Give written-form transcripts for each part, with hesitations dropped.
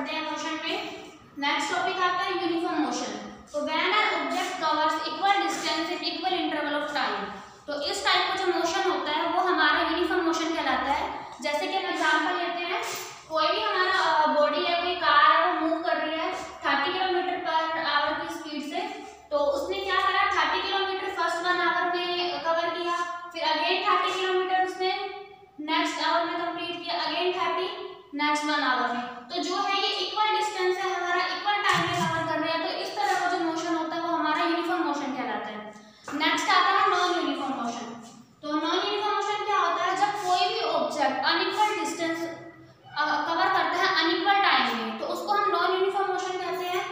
बढ़ते हैं मोशन में। नेक्स्ट टॉपिक आता है यूनिफॉर्म मोशन। तो when an object covers equal distance in equal interval of time, तो इस टाइप का जो मोशन होता है वो हमारा यूनिफॉर्म मोशन कहलाता है। जैसे कि हम एग्जांपल लेते हैं, कोई भी हमारा बॉडी है, कोई कार है, वो मूव कर रही है 30 किलोमीटर पर आवर की स्पीड से, तो उसने क्या करा, 30 किलोमीटर फर्स्ट 1 आवर में कवर किया, फिर अगेन 30 किलोमीटर उसने नेक्स्ट आवर में कंप्लीट किया, अगेन 30 नेक्स्ट 1 आवर में। तो जो है ये इक्वल डिस्टेंस है हमारा, इक्वल टाइम में कवर कर रहे हैं, तो इस तरह का जो मोशन होता है वो हमारा यूनिफॉर्म मोशन कहलाता है। नेक्स्ट आता है नॉन यूनिफॉर्म मोशन। तो नॉन यूनिफॉर्म मोशन क्या होता है, जब कोई भी ऑब्जेक्ट अनइक्वल डिस्टेंस कवर करता है अनइक्वल टाइम में, तो उसको हम नॉन यूनिफॉर्म मोशन कहते हैं।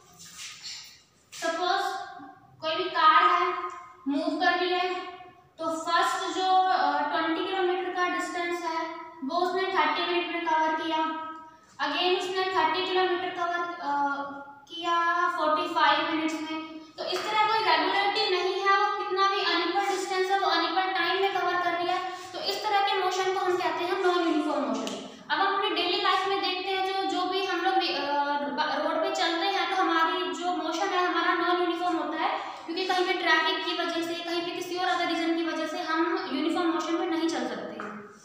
सपोज कोई भी कार है, मूव कर रही है, तो फर्स्ट जो 20 किलोमीटर का डिस्टेंस है वो उसने 30 मिनट में कवर किया, अगेन उसने 30 किलोमीटर कवर किया 45 मिनट्स में। तो इस तरह कोई रेगुलरिटी नहीं है, वो कितना भी अनइक्वल डिस्टेंस है वो अनइक्वल टाइम में कवर कर रही है, तो इस तरह के मोशन को हम कहते हैं नॉन यूनिफॉर्म मोशन। अब हम अपनी डेली लाइफ में देखते हैं, जो भी हम लोग रोड पे चलते हैं, तो हमारी जो मोशन है हमारा नॉन यूनिफॉर्म होता है, क्योंकि कहीं पे ट्रैफिक की वजह से, कहीं पे किसी और अदर रीजन की वजह से हम यूनिफॉर्म मोशन में नहीं चल सकते।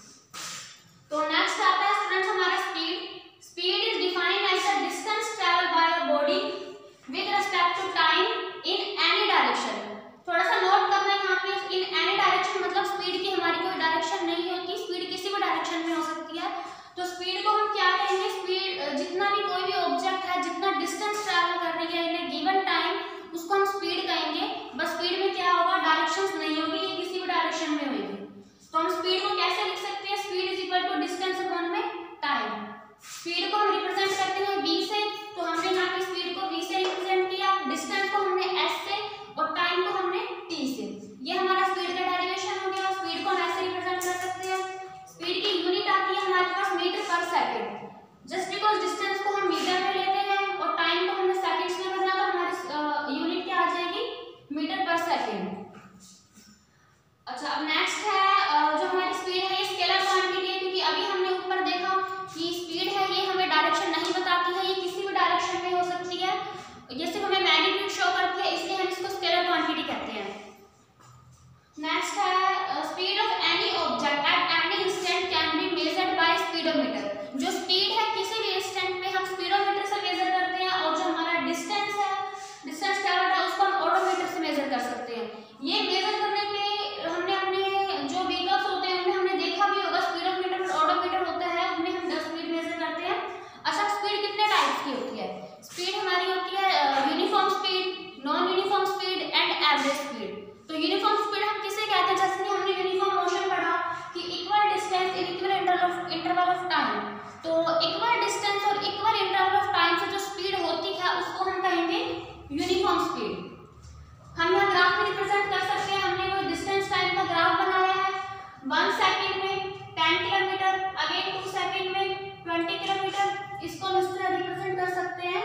तो नेक्स्ट आता है स्टूडेंट्स हमारा speed. Speed is defined as the distance travel by a body with respect to time in any direction. थोड़ा सा नोट करना है यहाँ पे, इन एनी डायरेक्शन मतलब स्पीड की हमारी कोई डायरेक्शन नहीं होती, स्पीड किसी भी डायरेक्शन में हो सकती है। तो स्पीड को हम क्या कहेंगे, स्पीड जितना भी कोई भी ऑब्जेक्ट है जितना डिस्टेंस ट्रैवल कर रही है इन ए गिवन टाइम, उसको हम स्पीड कहेंगे। बस स्पीड में क्या होगा, डायरेक्शंस नहीं होगी, ये किसी भी डायरेक्शन में होगी। तो हम स्पीड को कैसे लिख सकते हैं, speed is equal to distance upon में टाइम। स्पीड को हम रिप्रेजेंट करते हैं v से, तो हमने यहाँ पे स्पीड को v से रिप्रेजेंट किया, डिस्टेंस को हमने s से और टाइम को हमने t से। ये हमारा स्पीड का डेरिवेशन हो गया। स्पीड को हम ऐसे रिप्रेजेंट कर सकते हैं। स्पीड की यूनिट आती है हमारे पास metre per second, just because distance को हम मीटर में लेते हैं और टाइम को हमने सेकंड्स में करना, तो हमारी यूनिट क्या आ जाएगी, मीटर पर सेकंड। अच्छा, अब नेक्स्ट है जो हमारी स्पीड है, ये स्केलर क्वांटिटी है, क्योंकि अभी हमने ऊपर देखा कि स्पीड है ये हमें डायरेक्शन नहीं बताती है, ये किसी भी डायरेक्शन में हो सकती है, ये सिर्फ हमें मैग्नीट्यूड शो करती है, इसलिए हम इसको स्केलर क्वांटिटी कहते हैं। नेक्स्ट है speed of any object at any instant can be measured by speedometer. जो स्पीड है किसी भी इंस्टेंट में हम स्पीडोमीटर से मेजर करते हैं, और जो हमारा डिस्टेंस है, डिस्टेंस ट्रैवल्ड है, उसको हम ओडोमीटर से मेजर कर सकते हैं। ये मेजर करने के हमने अपने जो व्हीकल्स होते हैं उनमें हमने देखा भी होगा, स्पीडोमीटर और ओडोमीटर होता है, उनमें हम स्पीड मेजर करते हैं। अच्छा, स्पीड कितने टाइप्स की होती है, स्पीड हमारी होती है uniform speed, non uniform speed and average speed. तो यूनिफॉर्म स्पीड हम किसे कहते हैं, जैसे कि हमने यूनिफॉर्म मोशन पढ़ा कि equal distance in equal interval of time, तो इक्वल डिस्टेंस और इक्वल इंटरवल ऑफ टाइम से जो स्पीड होती है उसको हम कहेंगे यूनिफॉर्म स्पीड। हम यहाँ ग्राफ में रिप्रेजेंट कर सकते हैं, हमने कोई डिस्टेंस टाइम का ग्राफ बनाया है, 1 सेकंड में 10 किलोमीटर, अगेन 2 सेकंड में 20 किलोमीटर, इसको हम इस तरह रिप्रेजेंट कर सकते हैं।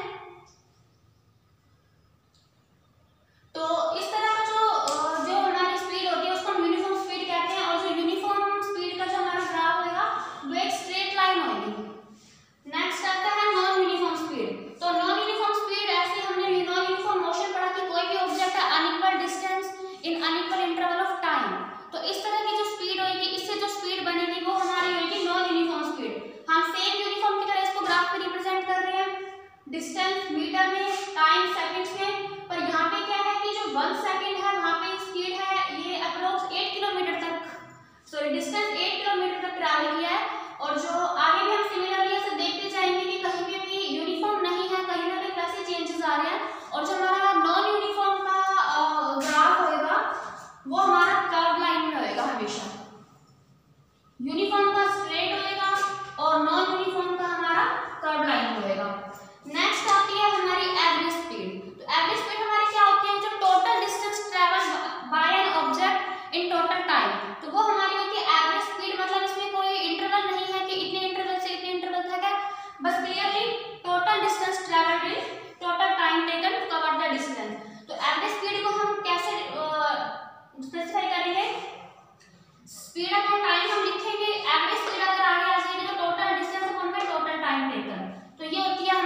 तो इस तरह का जो हमारी स्पीड होती है उसको हम यूनिफॉर्म स्पीड कहते हैं, और जो यूनिफॉर्म स्पीड का जो हमारा ग्राफ होगा वो एक स्ट्रेट लाइन होगी। नेक्स्ट आता है नॉन यूनिफॉर्म स्पीड। तो नॉन यूनिफॉर्म स्पीड, ऐसे हमने नॉन यूनिफॉर्म मोशन पढ़ा कि कोई भी ऑब्जेक्ट है unequal distance in unequal interval of time, तो इस तरह की जो स्पीड होगी, इससे जो स्पीड बनेगी वो हमारी होगी नॉन यूनिफॉर्म स्पीड। हम सेम यूनिफॉर्म की तरह इसको ग्राफ पे रिप्रेजेंट कर रहे हैं, डिस्टेंस मीटर में, टाइम सेकंड्स में, पर यहाँ पे क्या है कि जो 1 सेकंड है वहाँ पे स्पीड है ये अप्रोक्स 8 किलोमीटर तक, सॉरी डिस्टेंस 8 किलोमीटर तक ट्रैवल किया है। और जो आगे भी हम सिमिलरली ऐसे देखते जाएंगे कि कहीं पे भी यूनिफॉर्म नहीं है, कहीं ना कहीं वैसे चेंजेस आ रहे हैं, और जो हमारा नॉन यूनिफॉर्म का ग्राफ होएगा वो हमारा कर्व लाइन में होएगा हमेशा। यूनिफॉर्म का स्ट्रेट होएगा और नॉन यूनिफॉर्म का हमारा कर्व लाइन होएगा। नेक्स्ट आती है हमारी एवरेज स्पीड। तो एवरेज स्पीड हमारी क्या होती है, जो total distance travel by an object in total time, तो वो हमारी होती है एवरेज स्पीड। मतलब इसमें कोई इंटरवल नहीं है कि इतने इंटरवल से इतने इंटरवल तक है, बस clearly total distance travelled in total time taken to cover the distance. तो एवरेज स्पीड को हम कैसे स्पेसिफाई करेंगे, स्पीड अपॉन टाइम हम लिखेंगे, एवरेज स्पीड अगर आगे आ जाएगी तो टोटल डिस्टेंस अपॉन में टोटल टाइम टेकन, तो ये होती है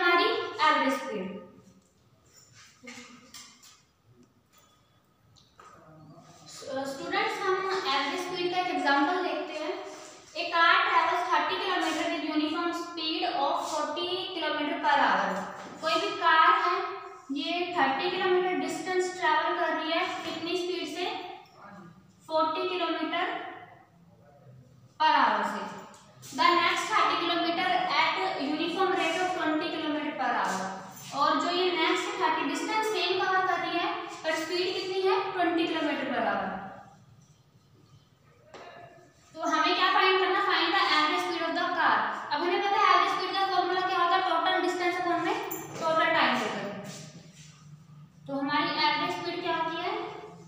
स्टूडेंट्स हम एवरेज स्पीड का एक एग्जांपल देखते हैं। A car travels 30 kilometre with uniform speed of 40 kilometre per hour. कोई भी कार है, ये 30 किलोमीटर डिस्टेंस ट्रैवल कर रही है, कितनी स्पीड से? 40 किलोमीटर पर आवर से। The next 30 kilometre at uniform rate of 20 kilometre per hour. और जो ये नेक्स्ट 30 डिस्टेंस सेम कवर कर रही है, पर स्पीड कितनी है? 20 किलोमीटर पर आवर। तो हमें क्या फाइंड करना? Find the average speed of the car. अब हमें पता है एवरेज स्पीड का फॉर्मूला क्या होता है? टोटल डिस्टेंस अपॉन में टोटल टाइम होता है। तो हमारी एवरेज स्पीड क्या होती है?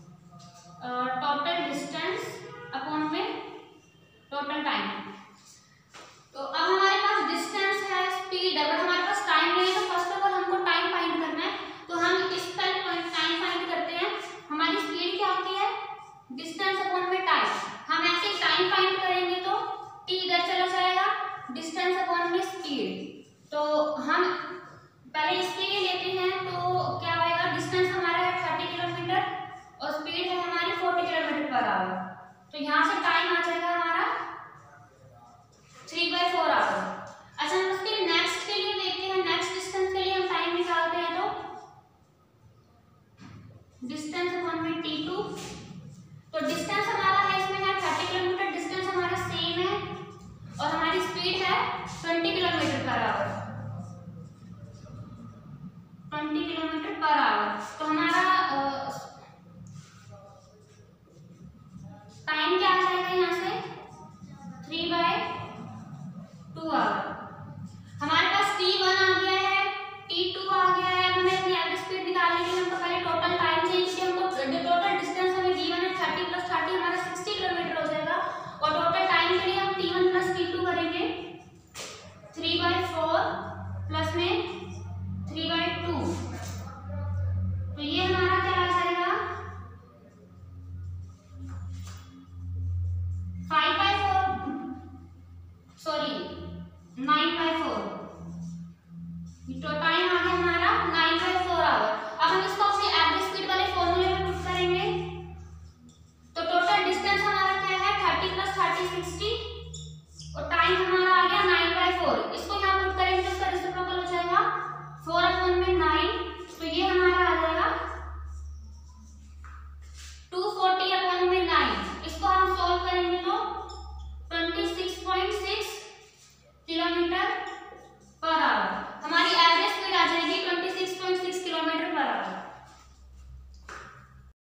टोटल डिस्टेंस अपॉन में टोटल टाइम। तो अब हमारे पास डिस्टेंस है, स्पीड है, बट हमारे पास टाइम नहीं है। तो फर्स्ट ऑफ ऑल हमको टाइम फाइंड करना है। तो हम इस टाइम फाइंड करते हैं। हमारी स्पीड क्या होती है? डिस्टेंस अपॉन में टाइम। हम ऐसे टाइम फाइंड करेंगे तो t इधर चला जाएगा, डिस्टेंस अपॉन में स्पीड। तो हम पहले इसके लिए लेते हैं, तो क्या होगा? डिस्टेंस हमारा है 30 किलोमीटर और स्पीड है हमारी 40 किलोमीटर पर आवर। तो यहाँ से टाइम आ जाएगा हमारा 3/4 आवर। अच्छा, हम उसके नेक्स्ट के लिए देखते हैं। नेक्स्ट डिस्टेंस के लिए हम टाइम निकालते हैं, तो डिस्टेंस अपॉन में t2। तो डिस्टेंस हमारा है, इसमें है 30 किलोमीटर, डिस्टेंस हमारा सेम है और हमारी स्पीड है 20 kilometre per our. 20 kilometre per our. तो हमारा टाइम क्या आ जाएगा यहाँ से? 3/2 आवर। हमारे पास t1 आ गया है, t2 आ गया है। अब हमें अपनी एवरेज स्पीड निकालने के लिए हमको पहले टोटल टाइम चाहिए, क्योंकि हमको टोटल डिस्टेंस हमें गिवन है 30 + 30 हमारा 60 किलोमीटर हो जाएगा। और टोटल टाइम के लिए हम t1 + t2 करेंगे। 3/4 प्लस में 3/2। तो ये हमारा क्या आ जाएगा? 5/4, सॉरी 9/4। तो टाइम आ गया हमारा 9/4 आवर। अब हम इसको अपने एवरेज स्पीड वाले फॉर्मूले में पुट करेंगे। तो टोटल डिस्टेंस हमारा क्या है? 30 + 30 60 और टाइम हमारा आ गया 9/4। इसको यहाँ पुट करेंगे तो इसका रेसिप्रोकल हो जाएगा 4/9